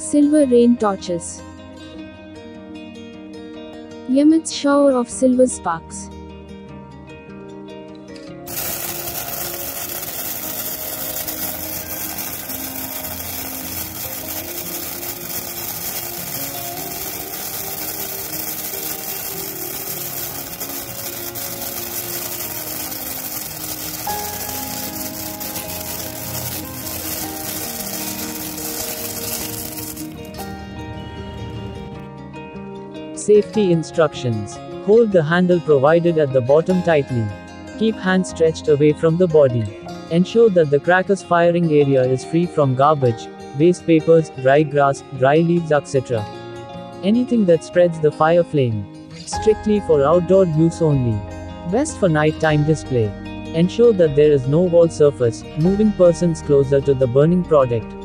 Silver rain torches. Emits shower of silver sparks. Safety instructions. Hold the handle provided at the bottom tightly. Keep hands stretched away from the body. Ensure that the cracker's firing area is free from garbage, waste papers, dry grass, dry leaves, etc. Anything that spreads the fire flame. Strictly for outdoor use only. Best for nighttime display. Ensure that there is no wall surface, moving persons closer to the burning product.